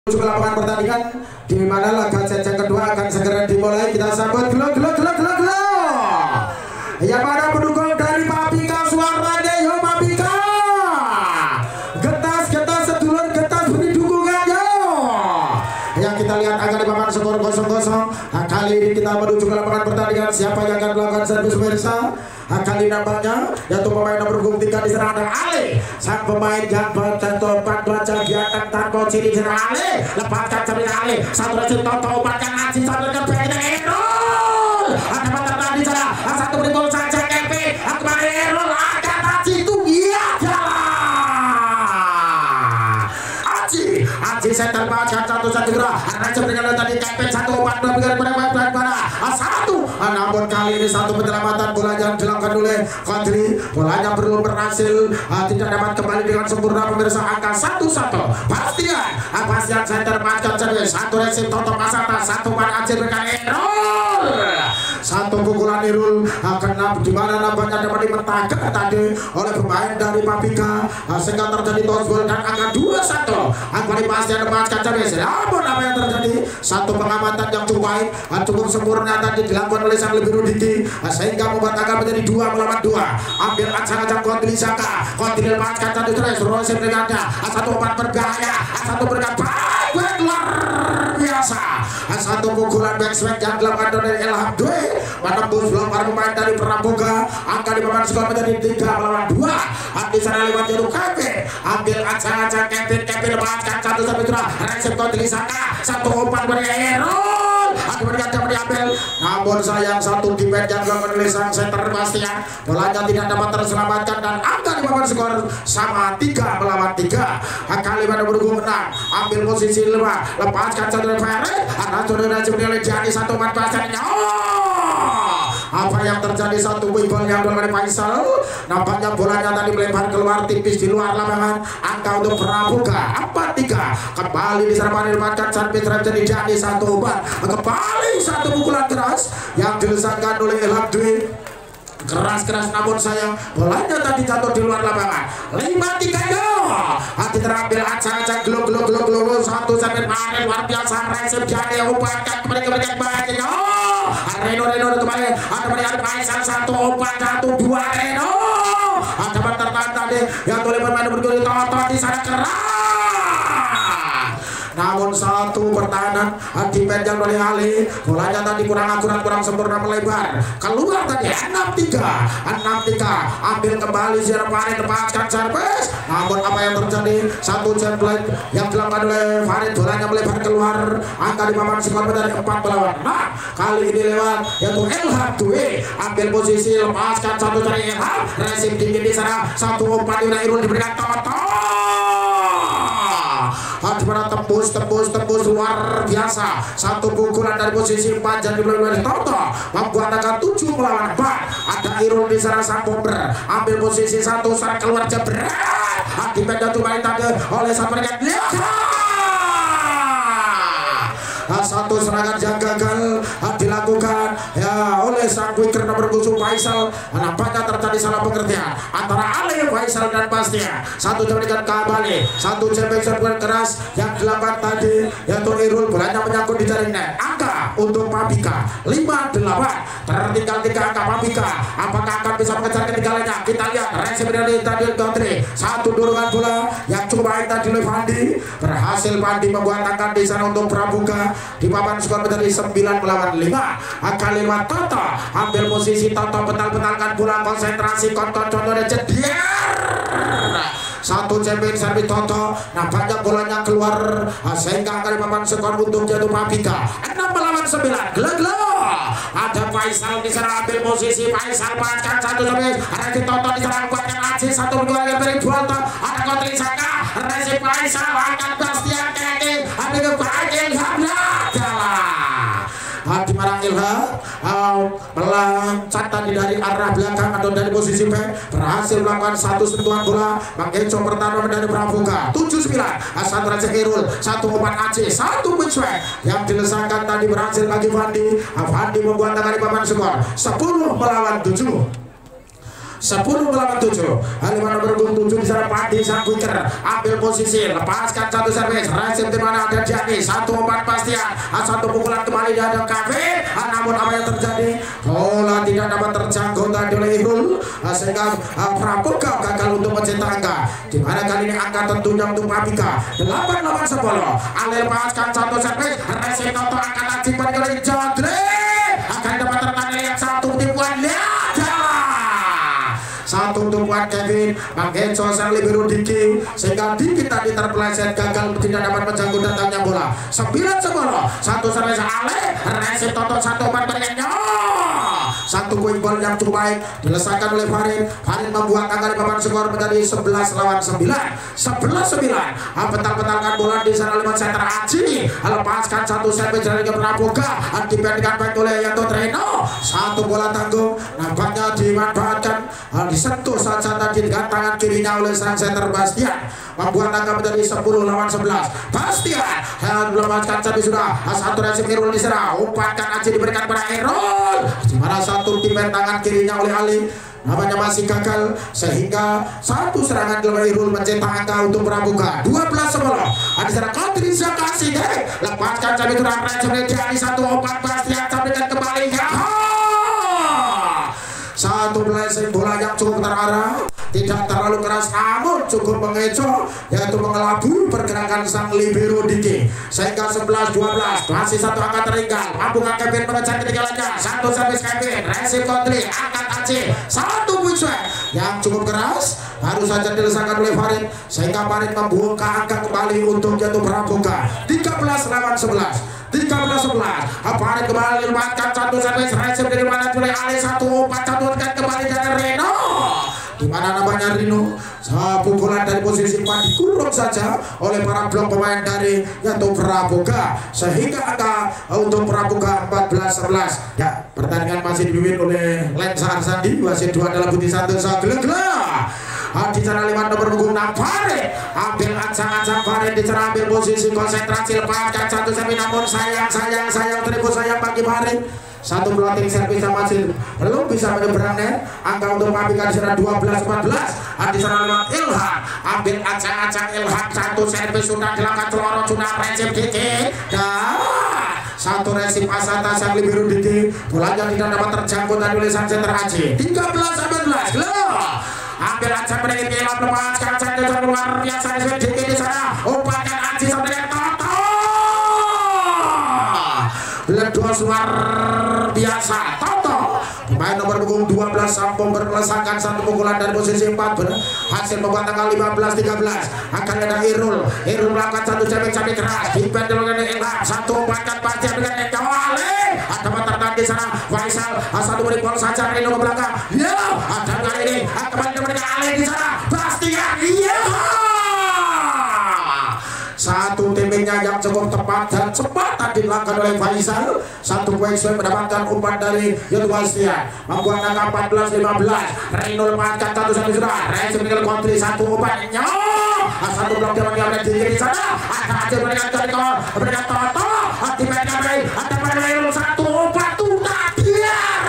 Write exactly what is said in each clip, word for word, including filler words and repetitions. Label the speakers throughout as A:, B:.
A: Menuju ke lapangan pertandingan di mana laga set yang kedua akan segera dimulai. Kita sambut gelo gelo gelo gelo gelo. Ya para pendukung dari Papika, suara Deyo Papika. Getas getas sedulur getas beri dukungannya. Yang kita lihat akan di papan skor kosong kosong. Nah, kali ini kita menuju ke lapangan pertandingan. Siapa yang akan melakukan servis pemirsa? Nah, kali nampaknya yaitu pemain nomor punggung tiga di sana ada Ali, sang pemain yang bertempat baca giatan tanpa ciri di sana Ali. Lepaskan cari Ali, satu lagi Toto umpankan Aji, satu lagi Peter Erol. Ada mata tadi sana, satu berikut saja Kevin, kembali Erol, ada Aji itu iya jalan. Aji, Aji center baca satu satu gerak, ada dengan tadi Kevin satu umpan dua biar pada pada pada satu. Namun kali ini satu penyelamatan bola yang dilakukan oleh Kodri, bolanya belum berhasil, uh, tidak dapat kembali dengan sempurna pemirsa. Angka satu satu. Bastian, Bastian center macam jadi satu resim Toto Masata, satu pan Aceh dengan Erol, satu pukulan Erol uh, kena di mana nampaknya dapat dimentahkan tadi oleh pemain dari Papika, uh, sehingga terjadi toss gol dan angka dua satu. Angka di Bastian macam jadi. Namun apa yang terjadi? Satu pengamatan yang cukup baik, uh, cukup sempurna tadi dilakukan oleh sang lebih Rudiki, sehingga membuat angka menjadi dua melawan dua. Ambil acang-acang Kodri Saka, Kodri lepaskan satu terus, Rosim dengannya, satu obat berbahaya, satu berkat baik, baik luar biasa, satu pukulan backswing yang dilakukan oleh Ilham Dwi menembus lempar pemain dari Pramuka. Angka di papan skor menjadi tiga melawan dua. Di sana lewat jalur Kevin, ambil acang-acang Kevin, Kevin lepaskan satu satu terus, Rosim Kodri Saka, satu obat Erol. Kemudian dapat diambil, namun sayang satu defense yang dilakukan oleh sang center Bastian, bolanya tidak dapat terselamatkan dan angka di papan skor sama tiga melawan tiga. Kali pada berhubung menang, ambil posisi lima, lepaskan satu Ferret, ada saudara oleh Jani satu empat Bastiannya. Oh, apa yang terjadi? Satu wibol yang dilakukan Faisal, nampaknya bolanya tadi melempar keluar tipis di luar lapangan. Angka untuk Pramuka empat tiga. Kembali diserang dilepaskan servis terjadi Jani satu empat. Kembali satu pukulan keras yang dilesakan oleh Ilham Dwi, keras-keras namun sayang bolanya tadi jatuh di luar lapangan. Lima tiga yo. Hati terambil acang-acang gelo gelo gelo gelo satu sampai panen luar biasa. Resep Jani umpankan kembali ke bagian bagian. Oh, Reno Reno kembali. Ada berikan Faisal satu umpan satu dua Reno. Ada tertahan tadi yang oleh pemain berguna Toto di sana keras. Namun satu pertahanan defense yang oleh Ali, bolanya tadi kurang akurat, kurang sempurna melebar keluar tadi. Enam tiga enam tiga. Ambil kembali siapa Farid, lepaskan servis. Namun apa yang terjadi? Satu jet blade yang dilakukan oleh Farid, bolanya melebar keluar. Angka di papan skor dari empat melawan enam. Kali ini lewat yaitu Ilham Dwi, ambil posisi, lepaskan satu dari Ilham, resim tinggi di sana, satu umpan dari Irul diberikan Toto. Dimana tembus tembus tembus luar biasa, satu pukulan dari posisi empat jadi oleh Toto membuat angka tujuh melawan empat. Ada Irul di sana sang bomber, ambil posisi satu serang keluar jebret, akibat jatuh main tadi oleh Samarga. Satu serangan yang gagal dilakukan ya oleh sang winger nomor tujuh Faisal. Nampaknya terjadi salah pengertian antara Ali, Faisal dan Bastian. Satu jadikan kembali, satu jempek serbuan keras yang dilakukan tadi yaitu Irul, bolanya menyangkut di jaring net. Angka untuk Papika lima delapan, tertinggal tiga angka Papika. Apakah akan bisa mengejar ketinggalannya? Kita lihat resep dari tadi Godri, satu dorongan bola yang cukup baik tadi oleh Fandi, berhasil Fandi membuat angka di sana untuk Pramuka. Di papan skor menjadi sembilan melawan lima. Kali lewat Toto, ambil posisi Toto, betal-betalkan bola, konsentrasi kontrol dan jeder. Satu cemping servis Toto, nampaknya bolanya keluar sehingga kali papan skor untuk jatuh Papika enam melawan sembilan. Gelo-gelo. Ada Faisal di sana, ambil posisi Faisal, paskan satu servis. Ada di Toto di sana, buatkan Aji satu dua yang dari Toto. Ada Kodri Saka, resip Faisal, angkat Bastian kaki, ambil ke bagian Hamla. Di mana Ilham uh, meloncat tadi dari arah belakang atau dari posisi B, berhasil melakukan satu sentuhan bola, mengecoh pertahanan dari Pramuka. Tujuh sembilan. Satu Raja Irul, satu umpan Aceh, satu mencuek yang dilesakan tadi berhasil bagi Fandi. Fandi membuat angka di papan skor sepuluh melawan tujuh. sepuluh melawan tujuh. Lima nomor tujuh di sana Padi sang quicker ambil posisi, lepaskan satu servis, resim di mana ada Jani, satu umpan pastian, satu pukulan kembali dari Kevin, namun apa yang terjadi? Bola tidak dapat terjangkau tadi oleh Irul, sehingga Pramuka gagal untuk mencetak angka. Di mana kali ini angka tentunya untuk Pabika delapan lawan sepuluh. Ale lepaskan satu servis, resim Toto akan lanjut oleh Jodre, akan dapat tertanda yang satu tipuan lihat. Satu tumpuan Kevin Manggeco sang libero Diki, sehingga Diki tadi terpeleset gagal tidak dapat menjangkau datangnya bola. Sembilan sepuluh. Satu servis Ale, resim Toto satu umpan berikutnya. Satu quick ball yang cukup baik dilesakan oleh Farid. Farid membuat angka di papan skor menjadi sebelas lawan sembilan. sebelas sembilan. Petal-petalkan bola di sana lewat center Aji. Lepaskan satu servis dari Praboga. Dipendekkan baik oleh Yanto Treno. Satu bola tanggung nampaknya dimanfaatkan. Disentuh saja tadi dengan tangan kirinya oleh sang center Bastian, membuat angka menjadi sepuluh lawan sebelas. Bastian yang melepaskan tadi sudah satu resim Irul di sana. Umpankan Aji diberikan pada Irul, di mana satu tipen tangan kirinya oleh Ali namanya masih gagal, sehingga satu serangan dari Irul mencetak angka untuk Pramuka. Dua belas sepuluh. Ada sana Kodrisha kasih deh, lepaskan tadi sudah resim dari satu umpan Bastian sampaikan kembali ya. Satu blessing bola yang cukup terarah, tidak terlalu keras namun cukup mengecoh, yaitu mengelabui pergerakan sang libero Diki, sehingga sebelas dua belas. Masih satu angka tertinggal, mampukan Kevin mengejar ketinggalannya. Satu servis Kevin, resim kontri, angkat Aceh, satu push yang cukup keras baru saja dilesakan oleh Farid, sehingga Farid membuka angka kembali untuk jatuh Pramuka. Tiga belas lawan sebelas. Tiga belas sebelas. Farid kembali lepaskan satu servis, resim dari mana oleh Ali, satu umpan satu kembali dari Reno, di mana namanya Rino. Pukulan dari posisi empat dikurung saja oleh para blok pemain dari yaitu Pramuka, sehingga angka untuk Pramuka empat belas sebelas. Ya, pertandingan masih dipimpin oleh Lensa Arsandi, wasit dua dalam putih satu sagela. Di sana lima nomor punggung enam Farid ambil ancang-ancang Farid di sana ambil posisi konsentrasi, lepaskan satu servis namun sayang sayang sayang terima sayang bagi Farid. Satu floating servis masih belum bisa menyeberangnya. Angka untuk Pabika di sana dua belas empat belas. Di sana lewat Ilham ambil ancang-ancang Ilham, satu servis sudah dilakukan Celoro sudah resim Diki dan satu resim Asata sang libero Diki, bolanya tidak dapat terjangkau tadi oleh sang center Aji. Tiga belas empat belas. Ambil ancang berikut Ilham, lepaskan ancang luar biasa Diki di sana. Umpankan Aji sampai Toto. Ledos luar biasa Toto, pemain nomor punggung dua belas Sampung berlesakan satu pukulan dari posisi empat berhasil membuat tanggal lima belas tiga belas. Akan ada Irul, Irul melakukan satu cabik-cabik keras dipendel oleh Ilham, satu umpankan pasti dengan Ekawale. Ada mantan di sana Faisal, satu beri bola saja Rino ke belakang. Ya, ada kali ini kembali dengan Ale di sana Bastian. Ya, satu timingnya yang cukup tepat dan cepat tadi dilakukan oleh Faisal. Satu Faisal mendapatkan umpan dari Yotu Bastian, membuat angka empat belas lima belas. Rino lepaskan satu satu sudah resim dengan kontri, satu umpannya satu blok dewan yang ada di kiri sana. Ada hasil berikan dari kor berikan Toto di meja baik, ada pada Rino satu umpan tuntas biar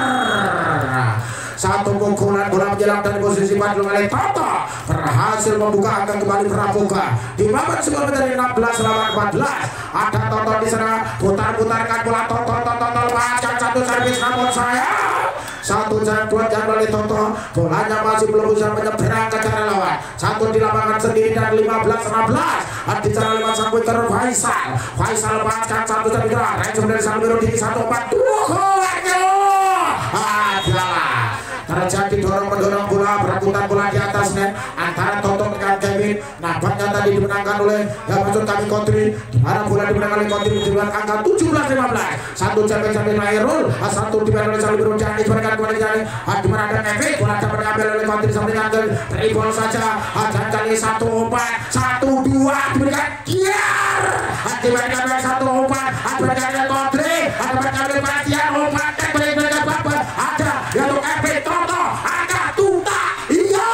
A: satu pukulan bola menjelang dari posisi empat oleh Toto berhasil membuka angka kembali Pramuka di babak skor menjadi enam belas lawan empat belas. Ada Toto di sana, putar-putarkan bola Toto, Toto lepaskan satu servis namun saya satu jam dua jam oleh Toto, bolanya masih belum bisa menyeberang ke cara lawan. Satu di lapangan sendiri dan lima belas enam belas. Di cara lewat sang puter Faisal, Faisal lepaskan satu servis resim dari sang biru tinggi satu empat dua kuatnya. Adalah terjadi dorong-mendorong bola, perebutan bola di atas net antara Toto dengan Kevin. Nampaknya tadi dimenangkan oleh yang maksud kami Kontri, di mana bola dimenangkan oleh Kontri dengan angka tujuh belas lima belas. Satu cabik-cabik Nairul, satu dimenangkan oleh Salibiro Jani, diberikan kepada Jani. Di mana ada Kevin, bola dapat diambil oleh Kontri sampai dengan dari bola saja. Dan kali satu umpan, satu dua diberikan Kiar. Diberikan oleh satu umpan, diberikan oleh Kontri, diberikan oleh Bastian, umpan diberikan Bapak. Ada yang untuk Kevin Toto, angka tunta, iya,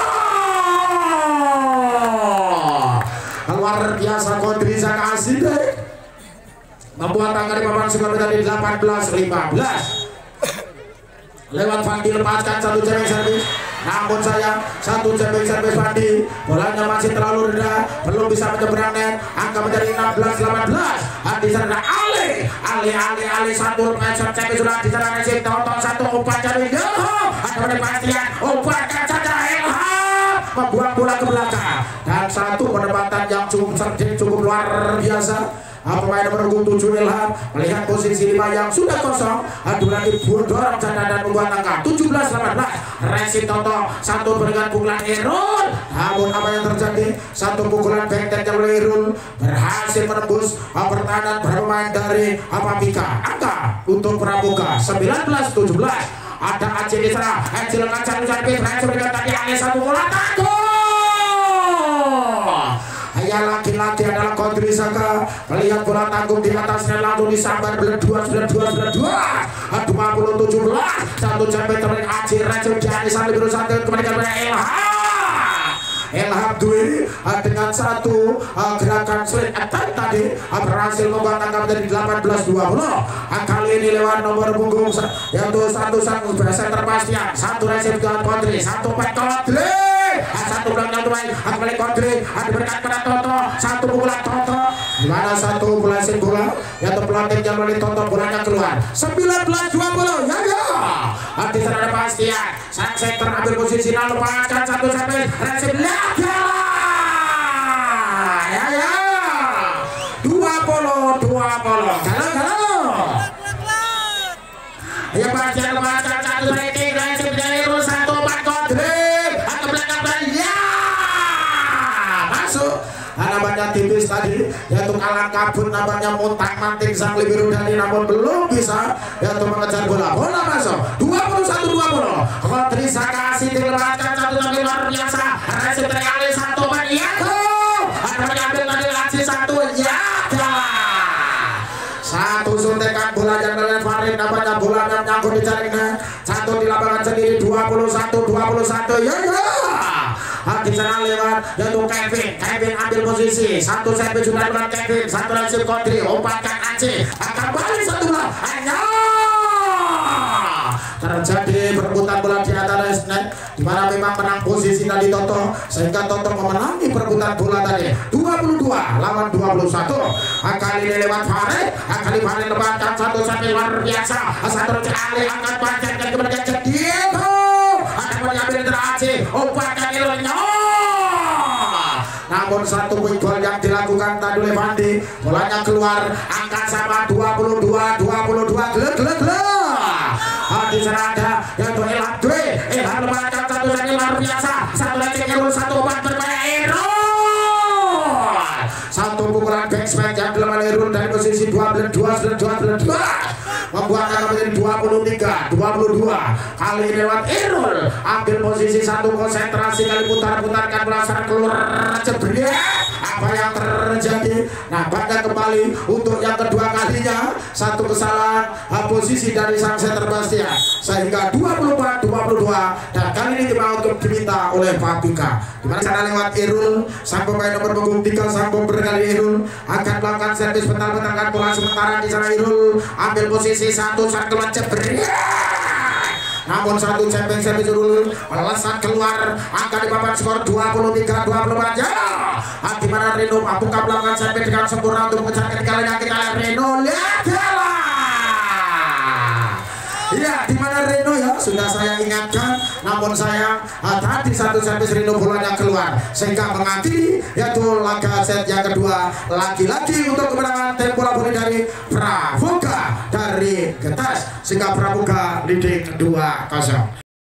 A: luar biasa Kodrisha kasih deh, membuat angka di papan skor menjadi delapan belas lima belas. lewat Fandi lepaskan satu jemping servis, namun sayang satu jemping servis Fandi, bolanya masih terlalu rendah, belum bisa menyeberang net, angka menjadi enam belas delapan belas. Di sana Ali Ali Ali Ali satu shot jemping sudah di sana resip tonton satu umpan dari Ilham, ada penempatan umpankan saja Ilham membuang bola ke belakang, dan satu penempatan yang cukup cerdik, cukup luar biasa. Pemain nomor tujuh Ilham melihat posisi lima yang sudah kosong, adu lagi dorong janda dan membuat angka tujuh belas delapan belas. Resi Toto satu berikan pukulan Irul, namun apa yang terjadi, satu pukulan benteng yang oleh Irul berhasil menembus pertahanan bermain dari Apapika. Angka untuk Pramuka sembilan belas tujuh belas. Ada Aceh di sana, Aceh lancar usai pit, Aceh berikan tadi angin satu bola takut. Ya laki-laki adalah Kodri Saka, melihat bola tanggung di atasnya lalu disambar berdua sembilan dua sembilan dua dua puluh tujuh belas. Satu jempol terbaik Aceh Racun Jani sambil berusaha kembali ke Ilham. Ilham Dwi dengan satu uh, gerakan sling attack tadi uh, berhasil membuat angka menjadi delapan belas dua puluh. Kali ini lewat nomor punggung yaitu satu satu berhasil terpastian, satu resip dengan Kodri, satu back Kodri, satu belakang baik kembali Kodri, diberikan kepada Toto, satu pukulan Toto, di mana satu berhasil bola yaitu pelatih yang melalui Toto, bolanya keluar sembilan belas dua puluh. Ya ya, di sana ada pastian, sang center ambil posisi lalu lepaskan satu sampai resip lagi. Ya ya, dua puluh dua puluh. Kalau kalau ya pastian lepaskan satu rating resip dari satu empat Kodri atau belakang ya masuk. Namanya tipis tadi, yaitu kalah kabut, namanya muntah manting sang Libiru Dani, namun belum bisa yaitu mengejar bola. Bola masuk dua puluh satu dua puluh. Kodri Saka asik dilepaskan satu tapi luar biasa. Resip dari Ali satu ban ya tuh. Ada mengambil tadi Aji satu ya satu suntikan bola yang melihat Farid, namanya bola yang nyangkut di jaringnya. Satu di lapangan sendiri dua puluh satu dua puluh satu. Ya ya. Di sana lewat yaitu Kevin, Kevin ambil posisi, satu sampai sudah lewat Kevin, satu resip Kodri, umpatkan Aceh, akan balik satu bola, hanya terjadi perebutan bola di antara net, di mana memang menang posisi tadi Toto, sehingga Toto memenangi perebutan bola tadi dua puluh dua lawan dua puluh satu. Kali ini lewat Farid, kali Farid lepaskan satu sampai luar biasa, satu resip Ali angkat bagian dan kemudian jadi itu akan mengambil dari Aceh, umpatkan Ilham. Namun satu poin gol yang dilakukan tadi oleh Fandi, bolanya keluar, angka sama dua puluh dua dua puluh dua. Gelek gelek gelek. Di sana ada yaitu Ilham Dwi, Ilham lepaskan satu lagi luar biasa, satu lagi Irul, satu obat berbahaya Irul, satu pukulan backsman yang dilakukan Irul dari posisi dua belas dua dua dua membuat angka menjadi dua puluh tiga dua puluh dua. Kali ini lewat Irul ambil posisi satu, konsentrasi kali putar-putarkan belasan keluar jebret. Apa yang terjadi? Nah, banyak kembali untuk yang kedua kalinya satu kesalahan posisi dari sang center Bastian sehingga dua puluh empat dua puluh dua, dan kali ini dibawa untuk diminta oleh Fabika. Dimana sana lewat Irul, sang pemain nomor punggung tiga, sang bomber kali Irul akan melakukan servis bentar-bentarkan bola sementara. Di sana Irul ambil posisi satu saat keluar jebret, namun satu jemping servis Irul melesat keluar, angka di papan skor dua puluh tiga dua puluh empat. Ya, di mana Reno membuka belakang servis dengan sempurna untuk mengejar ketiga kita lihat Reno, lihat ya, di mana Reno ya sudah saya ingatkan, namun saya uh, tadi satu servis Reno bolanya keluar sehingga mengakhiri yaitu laga set yang kedua lagi-lagi untuk kemenangan tim bola voli dari Pramuka dari Getas, sehingga Pramuka leading dua kosong.